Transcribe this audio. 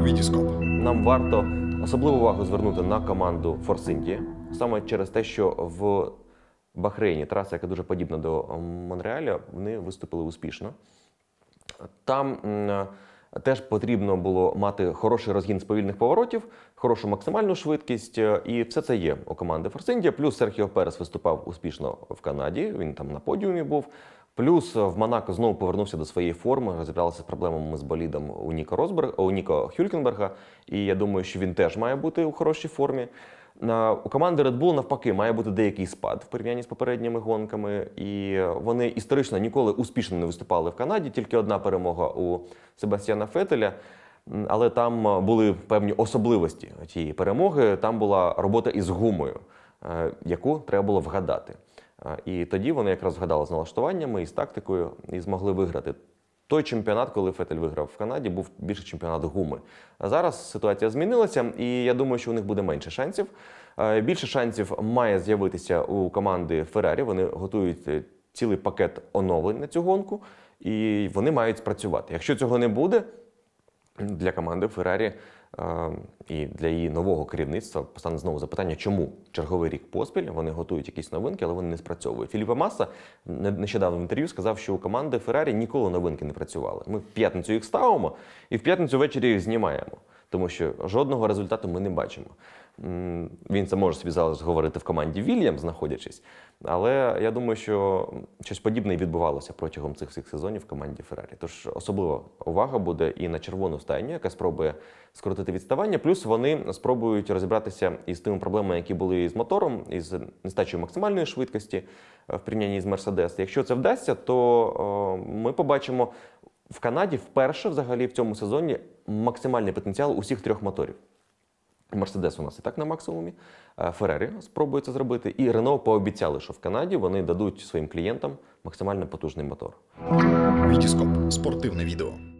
Вітіскоп. Нам варто особливу увагу звернути на команду Force India, саме через те, що в Бахрейні, траса, яка дуже подібна до Монреаля, вони виступили успішно. Там теж потрібно було мати хороший розгін з повільних поворотів, хорошу максимальну швидкість, і все це є у команди Force India. Плюс Серхіо Перес виступав успішно в Канаді, він там на подіумі був. Плюс в Монако знову повернувся до своєї форми, розібралися з проблемами з болідом у Ніко Хюлькенберга, і я думаю, що він теж має бути у хорошій формі. У команди Red Bull, навпаки, має бути деякий спад в порівнянні з попередніми гонками, і вони історично ніколи успішно не виступали в Канаді, тільки одна перемога у Себастьяна Феттеля, але там були певні особливості тієї перемоги, там була робота із гумою, яку треба було вгадати. І тоді вони якраз вгадали з налаштуваннями і з тактикою і змогли виграти. Той чемпіонат, коли Феттель виграв в Канаді, був більше чемпіонат гуми. А зараз ситуація змінилася, і я думаю, що у них буде менше шансів. Більше шансів має з'явитися у команди Феррарі. Вони готують цілий пакет оновлень на цю гонку, і вони мають спрацювати. Якщо цього не буде, для команди Феррарі і для її нового керівництва постане знову запитання, чому черговий рік поспіль вони готують якісь новинки, але вони не спрацьовують. Філіппе Масса нещодавно в інтерв'ю сказав, що у команди Феррарі ніколи новинки не працювали. Ми в п'ятницю їх ставимо і в п'ятницю ввечері їх знімаємо, тому що жодного результату ми не бачимо. Він це може собі зараз говорити в команді Вільямс, знаходячись, але я думаю, що щось подібне і відбувалося протягом цих всіх сезонів в команді Феррарі. Тож особлива увага буде і на червону стайню, яка спробує скоротити відставання, плюс вони спробують розібратися із тими проблемами, які були з мотором, із нестачею максимальної швидкості в порівнянні з Мерседес. Якщо це вдасться, то ми побачимо в Канаді вперше взагалі в цьому сезоні максимальний потенціал усіх трьох моторів. Мерседес у нас і так на максимумі, Феррарі спробує це зробити, і Рено пообіцяли, що в Канаді вони дадуть своїм клієнтам максимально потужний мотор. Вітіскоп. Спортивне відео.